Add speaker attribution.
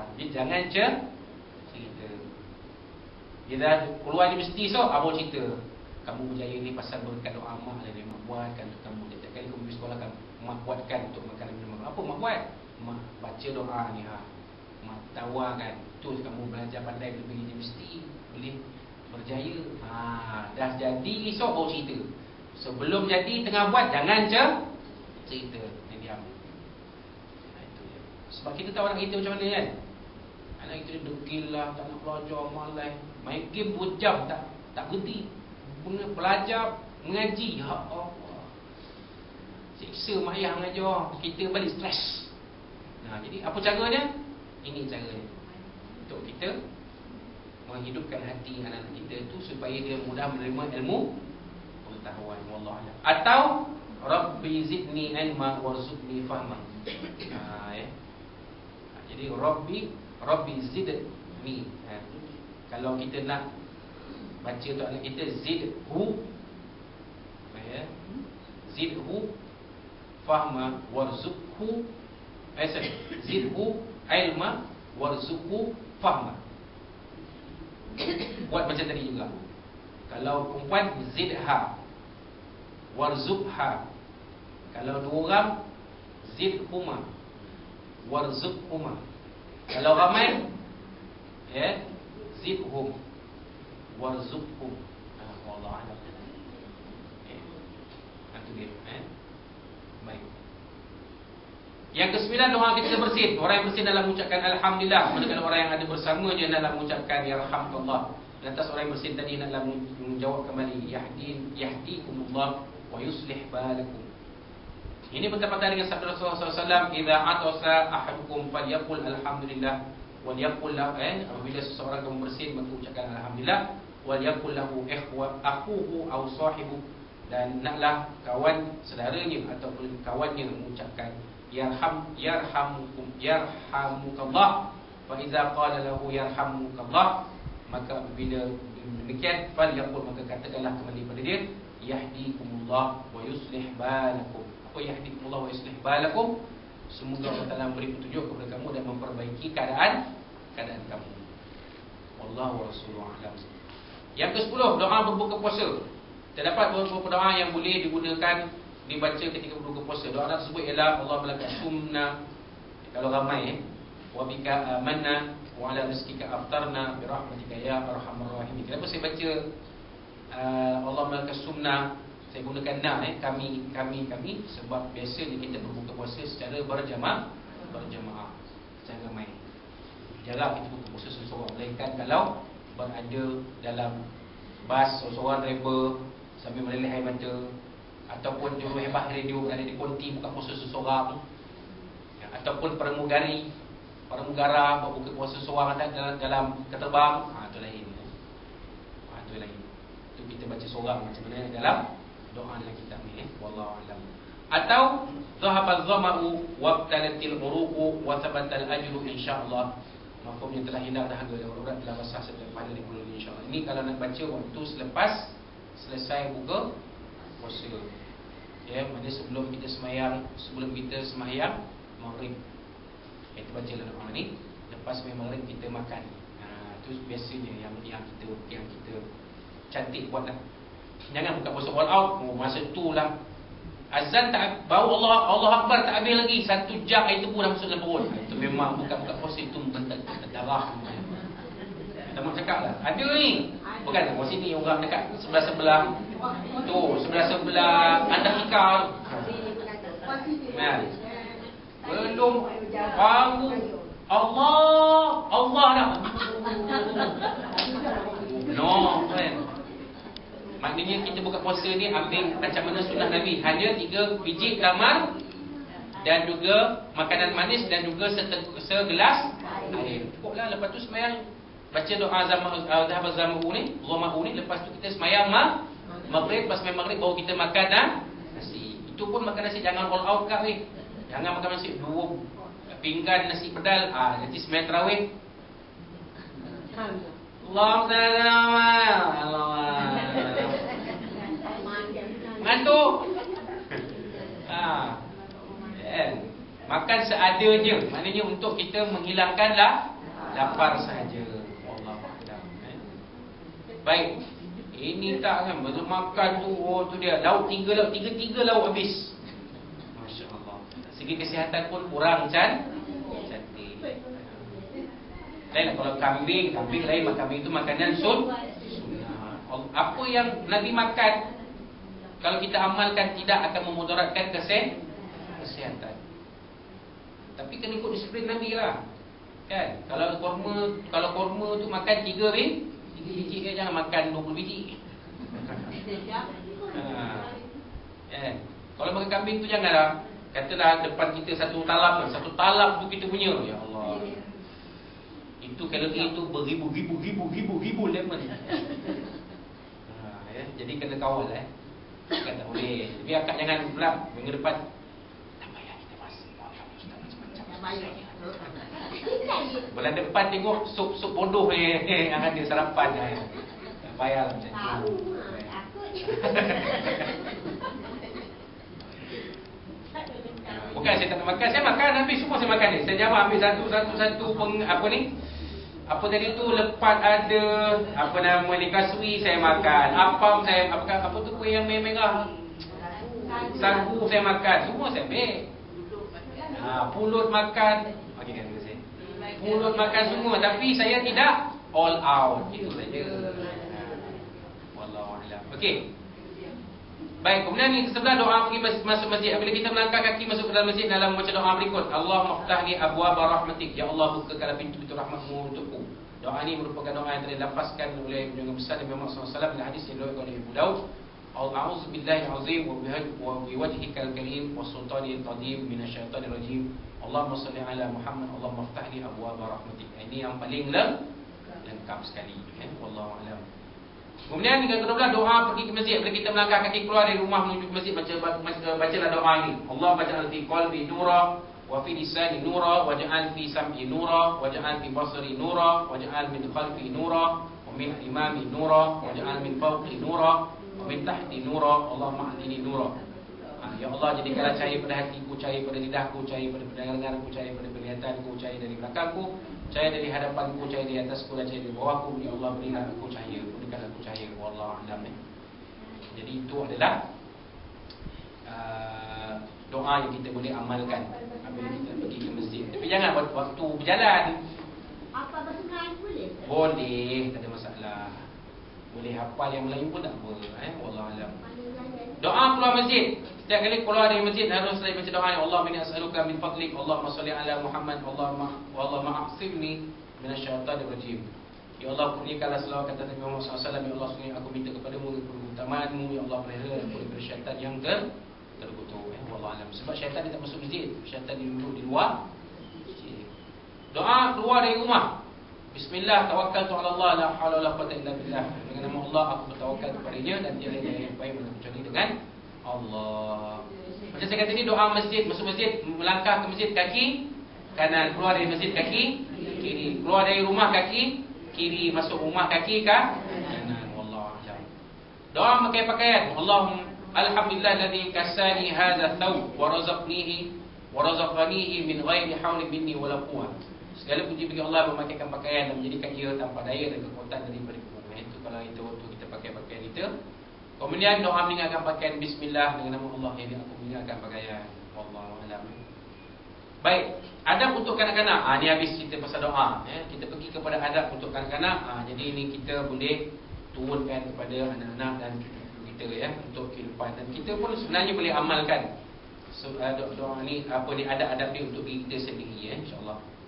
Speaker 1: Jadi jangan cerita. Dia dah keluar universiti baru cerita. Kamu berjaya ni pasal berkat doa mak dan mak buatkan untuk kamu. Setiap kali kamu pergi sekolah kan, mak buatkan untuk makan minum. Apa mak buat? Mak baca doa ni mak tawarkan. Tu kamu belajar pandai boleh pergi universiti, boleh berjaya. Dah jadi esok baru cerita. Sebelum jadi tengah buat jangan cerita. Diam. Itu je. Sebab kita tahu anak kita macam mana kan. Anak kita degil lah, tak nak belajar, malas. Main game 2 jam tak berhenti. Belajar, mengaji. Ya Allah. Siksa mak ayah mengajar, kita balik stres. Jadi apa caranya? Ini caranya. Untuk kita menghidupkan hati anak-anak kita itu supaya dia mudah menerima ilmu pengetahuan. Wallahu a'lam. Atau Rabbi zidni ilma warzuqni fahma. Jadi Rabbi zidni. Kalau kita nak baca untuk anak kita, zidhu fahma warzuqhu. Zidhu ilma warzuqhu fahma. Buat macam tadi juga. Kalau perempuan, zidha warzuqha. Kalau 2 orang, zidhuma warzuqhuma. Kalau ramai, zidhum warzuqhum. Wallahu a'lam. Itu dia. Baik. Yang ke-9, doa kita bersin. Orang yang bersin dalam mengucapkan alhamdulillah, manakala orang yang ada bersamanya dalam mengucapkan yarhamkallah. Lantas orang yang bersin tadi dalam menjawab kembali yahdikumullah wa yuslih balakum. Ini bertepatan dengan sabda Rasulullah SAW, idza atasa ahadukum falyaqul alhamdulillah wal yaqul lahu, apabila seseorang kamu bersin maka ucapkan alhamdulillah, wal yaqul lahu akhuhu aw sahibu, dan naklah kawan saudaranya ataupun kawannya mengucapkan yarhamukallah. Fa idza qala lahu yarhamukallah, maka apabila demikian, falyaqul, maka katakanlah kembali pada dia, yahdikumullah wa yuslih balakum. Apa yahdikumullah wa yuslih balakum? Semoga Allah Ta'ala memberi petunjuk kepada kamu dan memperbaiki keadaan kamu. Wallahu rasuluhu a'lam. Yang ke-10, doa berbuka puasa. Terdapat beberapa doa yang boleh digunakan, dibaca ketika berbuka puasa. Doa tersebut ialah Allahumma laka sumna, kalau ramai, wa bika amanna wa ala rizqika aftarna bi rahmatika ya arhamar rahimin. Kenapa saya baca Allahumma laka sumna, saya gunakan kami, sebab biasanya kita berbuka puasa secara berjamaah, secara ramai. Jarang kita berbuka puasa seorang-seorang, melainkan kalau berada dalam bas seorang-seorang driver sambil meleleh air mata, ataupun juru hebat radio berada di konti buka puasa seseorang, ataupun pramugara berbuka puasa seseorang dalam keterbang. Itu lain. Itu lain. Itu kita baca seorang macam mana dalam doa dalam kitab ni. Wallahu a'lam. Atau zahabaz zama'u wabtalatil uruqu wa thabatal ajru insyaallah. Mafhumnya telah hilang dahaga dan urat telah basah selepas dari bulan insyaallah. Ini kalau nak baca waktu selepas selesai buka puasa. Maksudnya sebelum kita sembahyang maghrib. Kita bacalah doa ni. Lepas sembahyang maghrib kita makan. Itu biasanya yang kita cantik buat lah. Jangan buka puasa all out. Masa itulah azan tak bau Allah Akbar tak habis lagi 1 jam air tebu dah masuk dalam perut. Itu memang buka puasa itu darah. Tak mahu cakap lah. Ada ni. Bukan kat sini orang dekat sebelah-sebelah. Tu sebelah-sebelah Antartika tu. Belum bangun Allah dah. No, friend. Maknanya kita buka puasa ni ambil macam mana sunnah Nabi. Hanya 3 biji tamar dan juga makanan manis dan juga segelas air. Cukuplah. Lepas tu sembahyang baca doa zahabaz zama'u ni, lepas tu kita sembahyang maghrib. Pas sembahyang maghrib baru kita makan nasi. Itu pun makan nasi jangan all out kat ni. Jangan makan nasi 2 pinggan nasi pedal. Nanti sembahyang tarawih. Ngantuk. Makan seadanya. Maknanya untuk kita menghilangkanlah lapar sahaja. Allah a'lam. Baik. Ini tak kan, masa makan tu, oh tu dia, lauk tiga lauk habis. Masya Allah. Segi kesihatan pun kurang cantik. Lain kalau kambing lain, kambing itu makanan sunnah. Apa yang Nabi makan, kalau kita amalkan tidak akan memudaratkan kesihatan. Tapi kena ikut disiplin Nabi lah. Kan? Kalau kurma tu makan 3 biji, jangan makan 20 biji. Kalau makan kambing tu janganlah. Katalah depan kita satu talap tu kita punya. Ya Allah. Itu kalori itu beribu-ribu lemon. Jadi kena kawal Bukan tak boleh. Tapi akak jangan pula minggu depan. Tak payah kita masih macam-macam. Bulan depan tengok sup bodoh ni yang ada sarapan. Tak payah lah macam tu. Bukan saya tak nak makan. Saya makan, habis semua saya makan ni. Saya jawab ambil satu apa tadi tu, lepat ada, apa nama ni, kasui saya makan, apam saya, apa tu kuih yang merah, sagu saya makan, semua saya ambil. Pulut makan, okey kan saya. Pulut makan semua, tapi saya tidak all out, itu saja. Wallahu a'lam. Okey. Baik, kemudian ni sebelah doa pergi masuk masjid. Apabila kita melangkah kaki masuk ke dalam masjid, dalam membaca doa berikut, Allahumma ftahli abwaaba rahmatik, ya Allah bukakanlah pintu-pintu rahmatmu untukku. Doa ini merupakan doa yang telah dilafazkan oleh junjungan besar Nabi Muhammad SAW dalam hadis yang diriwayatkan oleh Abu Daud. A'udzu billahi azim wa biwajhikal karim wa sultanil qadim minasyaitonir rajim. Allahumma shalli ala Muhammad, Allahumma ftahli abwaaba rahmatik. Ini yang paling lengkap sekali. Wallahu a'lam. Kemudian yang kedua doa pergi ke masjid. Bila kita melangkah kaki keluar dari rumah menuju ke masjid, bacalah doa ini. Allah baca'al fi qalbi nura wa fi lisani nura waj'al fi sam'i nura waj'al fi basari nura waj'al min khalfi nura wa min imami nura waj'al min fawqi nura wa min tahti nura. Allahumma ahdini nura. Ya Allah, jadikanlah cahaya pada hatiku, cahaya pada lidahku, cahaya pada pendengaranku, cahaya pada penglihatanku, cahaya dari belakangku, cahaya dari hadapanku, cahaya di atasku dan cahaya di bawahku. Ya Allah, berilah aku cahaya, berikan aku cahaya. Wallahu a'lam. Jadi itu adalah doa yang kita boleh amalkan apabila kita pergi ke masjid. Tapi jangan buat waktu berjalan.
Speaker 2: Apa bahasa Melayu boleh?
Speaker 1: Boleh, tak ada masalah. Boleh hafal yang Melayu pun tak apa. Wallahu a'lam. Doa keluar masjid. Setiap kali keluar dari masjid harus selalu baca doa, Allah inni as'aluka min fadlik, Allahumma shalli ala Muhammad, Allahumma a'simni minasyaitonir rajim. Ya Allah, kurniakanlah selawat kata Nabi Muhammad SAW. Ya Allah, sungguh aku minta kepadamu keutamaanmu. Ya Allah, pelihara aku daripada syaitan yang terkutuk. Wallahu a'lam. Sebab syaitan dia tak masuk masjid, syaitan dia duduk di luar masjid. Doa keluar dari rumah. Bismillah, tawakkaltu ala Allah, la haula wala quwwata illa billah. Dengan nama Allah aku bertawakal kepadanya dan tiada yang baik kecuali dengan Allah. Macam saya kata ni doa masjid, masuk masjid, melangkah ke masjid kaki kanan, keluar dari masjid kaki kiri, keluar dari rumah kaki kiri, masuk rumah kaki kanan. Wallahu a'lam. Doa memakai pakaian. Allahumma alhamdulillahilladzi kasani hadza thawb wa razaqnihi min ghairi haulin minni wala quwwah. Segala puji bagi Allah memakaikan pakaian dan menjadikan ia tanpa daya dan kekuatan daripada kita. Itu kalau itu waktu kita pakai pakaian kita. Kemudian doa meninggalkan pakaian, bismillah, dengan nama Allah yang aku meninggalkan pakaian. Wallahu a'lam. Baik, adab untuk kanak-kanak. Ni habis cerita pasal doa. Kita pergi kepada adab untuk kanak-kanak. Jadi ini kita boleh turunkan kepada anak-anak dan kita untuk kehidupan. Dan kita pun sebenarnya boleh amalkan doa ni, apa ni, adab-adab ni untuk diri kita sendiri, insya-Allah.